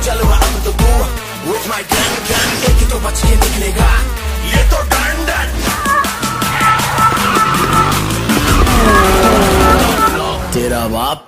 चलो अब तो तू with my gun एक तो बच के निकलेगा ये तो डंडन। तेरा बाप